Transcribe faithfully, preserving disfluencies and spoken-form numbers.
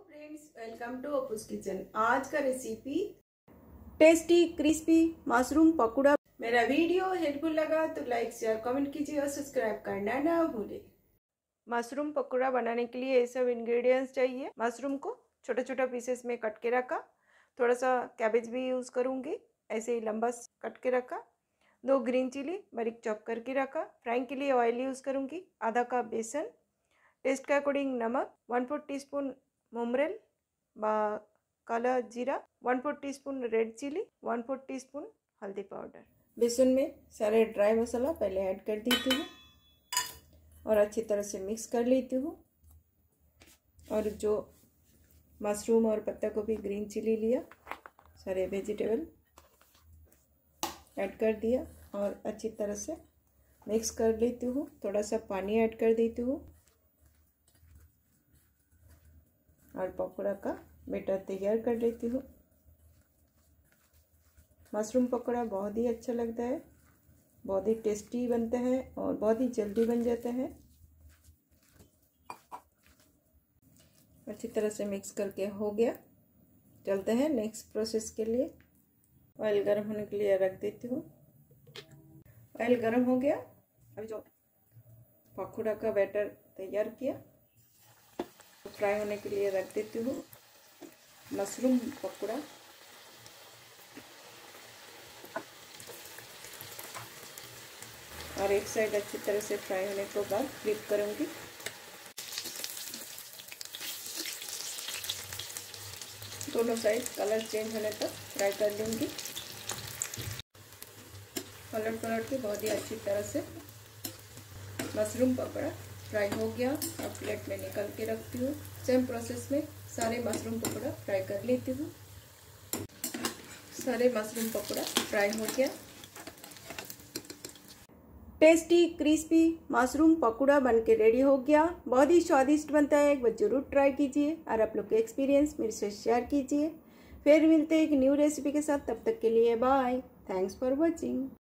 Friends, welcome to अपूस kitchen. आज का recipe tasty crispy mushroom pakora. मेरा वीडियो हेल्पफुल लगा तो लाइक शेयर कमेंट कीजिए और सब्सक्राइब करना ना भूलें। मशरूम पकौड़ा बनाने के लिए ये सब इंग्रेडिएंट्स चाहिए। मशरूम को छोटा छोटा पीसेस में कट के रखा, थोड़ा सा कैबेज भी यूज़ करूँगी, ऐसे ही लंबा कट के रखा। दो ग्रीन चिली बारीक चॉप करके रखा। फ्राइंग के लिए ऑयल यूज़ करूँगी। आधा कप बेसन, टेस्ट के अकॉर्डिंग नमक, वन फोर टी स्पून मोमरेल बा काला जीरा, one four teaspoon red chilli, one four teaspoon हल्दी पाउडर। बेसन में सारे ड्राई मसाला पहले ऐड कर देती हूँ और अच्छी तरह से मिक्स कर लेती हूँ। और जो मशरूम और पत्ता गोभी ग्रीन चिली लिया, सारे वेजिटेबल ऐड कर दिया और अच्छी तरह से मिक्स कर लेती हूँ। थोड़ा सा पानी ऐड कर देती हूँ और पकौड़ा का बैटर तैयार कर लेती हूँ। मशरूम पकौड़ा बहुत ही अच्छा लगता है, बहुत ही टेस्टी बनता है और बहुत ही जल्दी बन जाता है। अच्छी तरह से मिक्स करके हो गया। चलते हैं नेक्स्ट प्रोसेस के लिए। ऑयल गर्म होने के लिए रख देती हूँ। ऑयल गर्म हो गया। अभी जो पकौड़ा का बैटर तैयार किया फ्राई होने के लिए रख देती हूँ। मशरूम पकौड़ा और एक साइड अच्छी तरह से फ्राई होने के बाद फ्लिप करूँगी। दोनों साइड कलर चेंज होने तक फ्राई कर लूँगी। कलर कलर की बहुत ही अच्छी तरह से मशरूम पकौड़ा फ्राई हो गया। अब प्लेट में निकाल के रखती हूँ। सेम प्रोसेस में सारे मशरूम पकौड़ा फ्राई कर लेती हूँ। सारे मशरूम पकौड़ा फ्राई हो गया। टेस्टी क्रिस्पी मशरूम पकौड़ा बनके रेडी हो गया। बहुत ही स्वादिष्ट बनता है, एक बार जरूर ट्राई कीजिए और आप लोग के एक्सपीरियंस मेरे से शेयर कीजिए। फिर मिलते हैं एक न्यू रेसिपी के साथ, तब तक के लिए बाय। Thanks for watching.